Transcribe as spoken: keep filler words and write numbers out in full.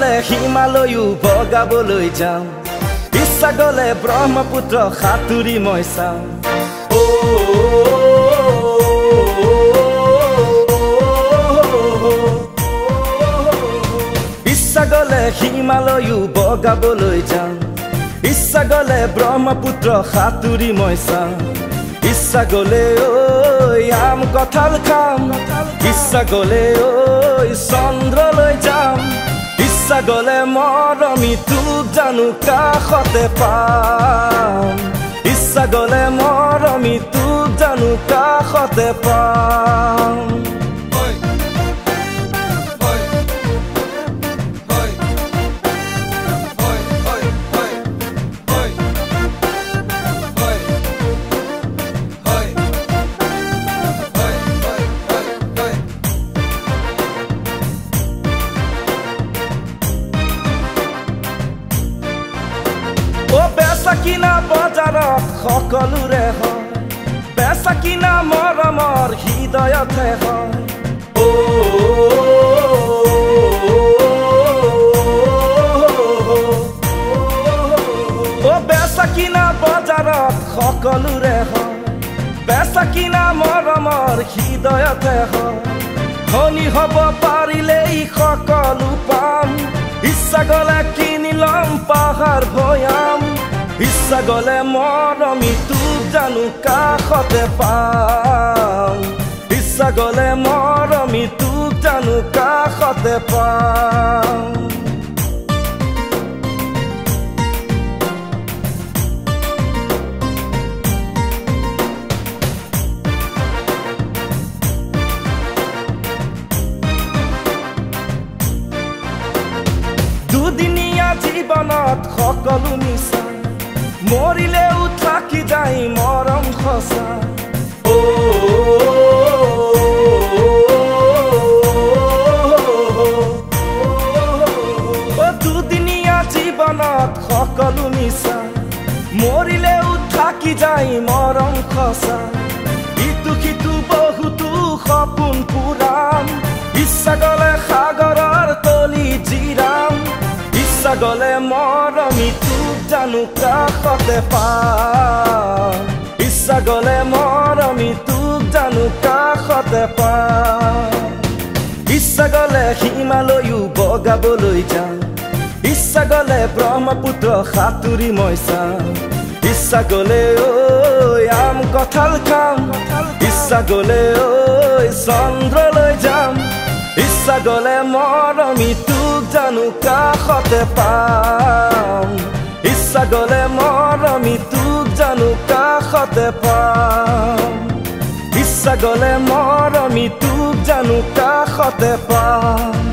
গলে হিমালয়ো বগাবলৈ যাম ইচ্ছা গলে ব্ৰহ্মপুত্ৰ সাঁতুৰি মই চাম ইচ্ছা গলে হিমালয়ো বগাবলৈ যাম ইচ্ছা গলে ব্ৰহ্মপুত্ৰ সাঁতুৰি মই চাম ইচ্ছা গলে ঐ আম কঁঠাল খাম ইচ্ছা গলে ঐ চন্দ্ৰলৈ যাম ইচ্ছা গলে মৰমী তোক জানো কাষতে পাম ইচ্ছা গলে মৰমী তোক জানো কাষতে পাম বেচা কিনা বজাৰত সকলোৰে হয় বেচা কিনা মৰমৰ হৃদয়তহে হয় অ বেচা কিনা বজাৰত সকলোৰে হয় বেচা কিনা মৰমৰ হৃদয়তহে হয় ধনী হ'ব পাৰিলেই সকলো পাম ইচ্ছা গলে কিনি ল'ম পাহাৰ ভৈয়াম ইচ্ছা গলে মৰমী তোক জানো কাষতে পাম ইচ্ছা গলে মৰমী তোক জানো কাষতে পাম দুদিনীয়া জীৱনত সকলো মিছা মৰিলেও থাকি যায় মৰম সঁচা দুদিনীয়া জীৱনত সকলো মিছা মৰিলেও থাকি যায় মৰম সঁচা ইটো সিটো বহুতো সপোন পুৰাম ইচ্ছা গলে সাগৰৰ তলি জিৰাম ইচ্ছা গলে মৰমী তোক জানো কাষতে পাম ইচ্ছা গলে মৰমী তোক জানো কাষতে পাম ইচ্ছা গলে হিমালয়ো বগাবলৈ যাম ইচ্ছা গলে ব্ৰহ্মপুত্ৰ সাঁতুৰি মই চাম ইচ্ছা গলে ঐ আম কঁঠাল খাম ইচ্ছা গলে ঐ চন্দ্ৰলৈ যাম ইচ্ছা গলে মৰমী তোক জানো কাষতে পাম ইচ্ছা গলে মৰমী তোক জানো কাষতে পাম ইচ্ছা গলে মৰমী তোক জানো কাষতে পাম